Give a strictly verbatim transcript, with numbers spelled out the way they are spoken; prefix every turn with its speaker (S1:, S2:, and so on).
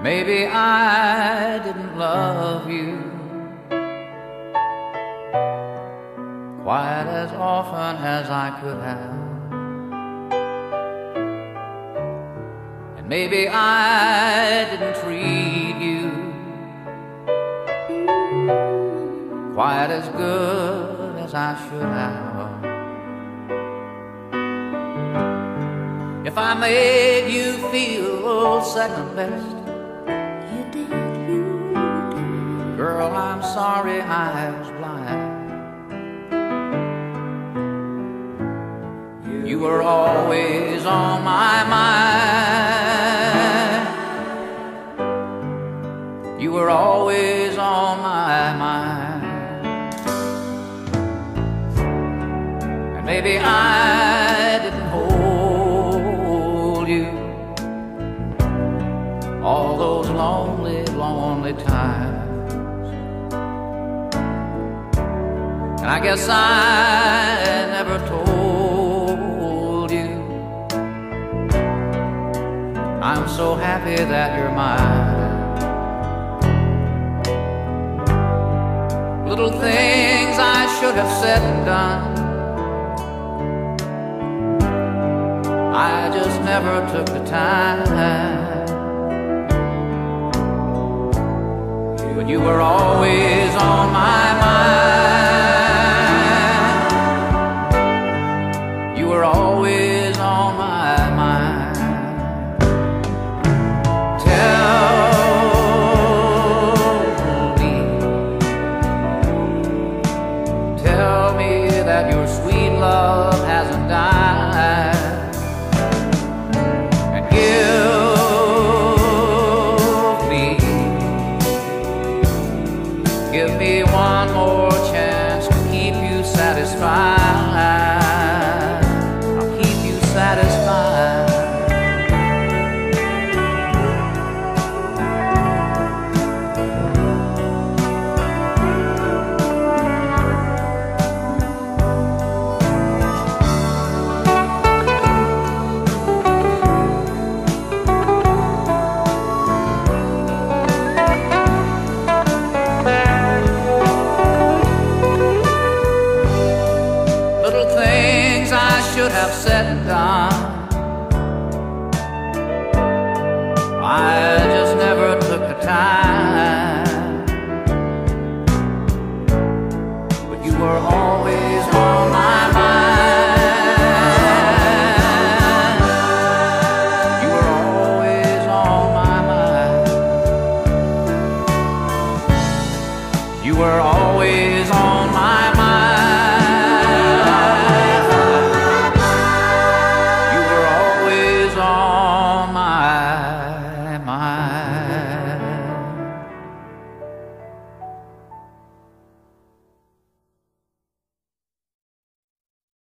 S1: Maybe I didn't love you quite as often as I could have, and maybe I didn't treat you quite as good as I should have. If I made you feel second best,
S2: you did, you did.
S1: Girl, I'm sorry I was blind. You were always on my mind. You were always on my mind. And maybe I didn't hold you all those lonely, lonely times. And I guess I never told you I'm so happy that you're mine. Little things I should have said and done, I just never took the time. But you were always on my mind. You were always on my mind. Tell me, tell me that your sweet love hasn't died. And give Give me one more chance to keep you satisfied. I'll keep you satisfied. Should have said and done, I just never took the time. But you were always on my mind. You were always on my mind. You were always on my mind. On my mind.